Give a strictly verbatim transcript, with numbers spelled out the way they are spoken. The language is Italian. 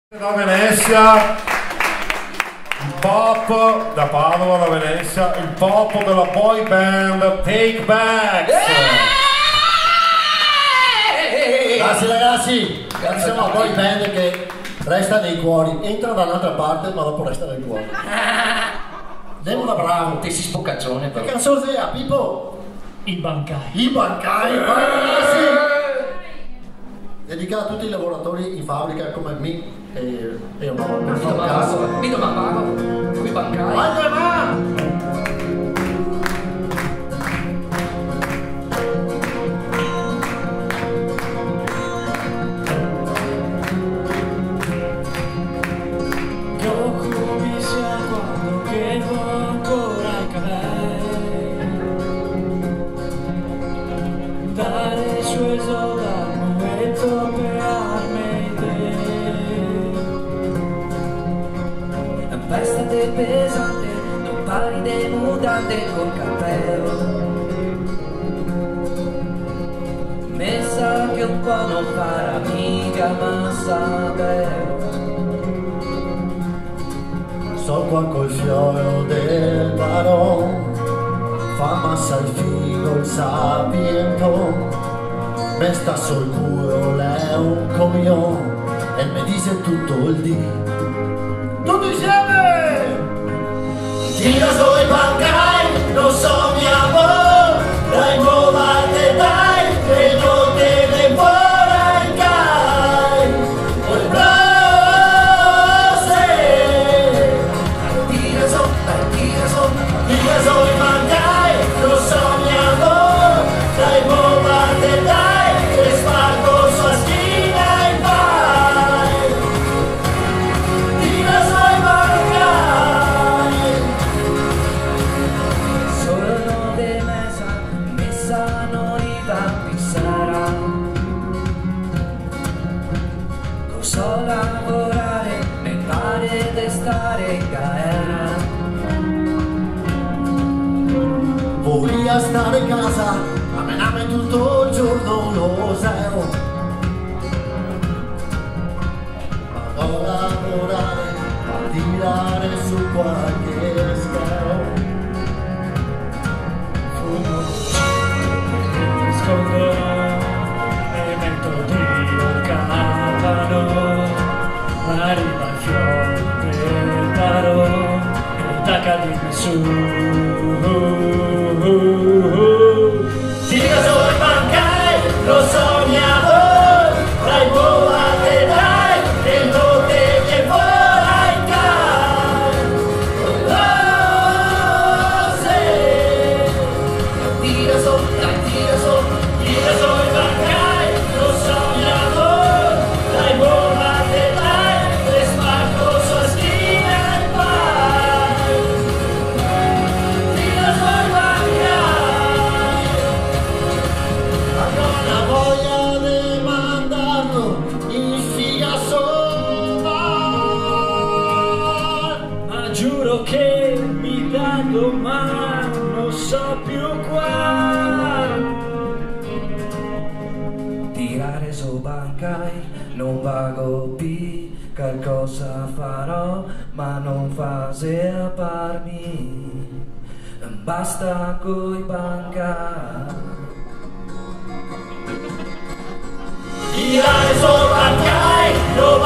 Da Venezia, il pop da Padova, da Venezia, il pop della boy band Take Back. Grazie ragazzi, siamo una boy band che resta nei cuori, entra da un'altra parte ma dopo resta nei cuori. Andiamo da bravo. Te si spoccaccione però. Che canzone è? Pippo? I bancai. I bancai, vai ragazzi! Dedicato a tutti i lavoratori in fabbrica come me e, e una volta. Mi domandavo, mi domandavo, come i bancai. Vai, va! Come sia quando che ho ancora i capelli, dare i suoi soldati e troppearmi te. Vestate pesante, non pari de mutante col cappello. Messa che un po' non farà mica ma sapevo. Sto qua col fiore del barone, fa massa il filo il sapiento, me sta sul culo lei un coglione e mi dice tutto il dì. Tutti insieme! Tira sui bancai, non so mio amore, dai muovate dai, e non te ne vorrai cai. Oi brose! Tira su, dai, tira su, Tira sui bancai, non so mio amore, dai muovate dai, e spargo sua schiena e vai. Tira sui bancai. sono de mesa, messa non riva sarà. So lavorare, mi pare di stare in galera. Volia stare in casa, a menare tutto il giorno lo zero. Vado a lavorare, a tirare su qualche schero. Fumo, mi scondo e metto Dio il capano. Arriva il fiore del paro e attacca di su. Tira sui bancai, lo so mio amore, dai muovate dai, e non te ne vorrai cai. Rose! Tira su, dai, tira su, Tira sui bancai, lo so mio amore, dai muovate dai, e spargo sua schiena e vai. Tira sui bancai, ma non ha voglia di mandarlo in figa sola. Ma giuro che mi dà domani, non so più qua. tirare su bancai, non vago più, qualcosa farò, ma non fa se a parmi, basta coi bancai. Tirare su bancai, non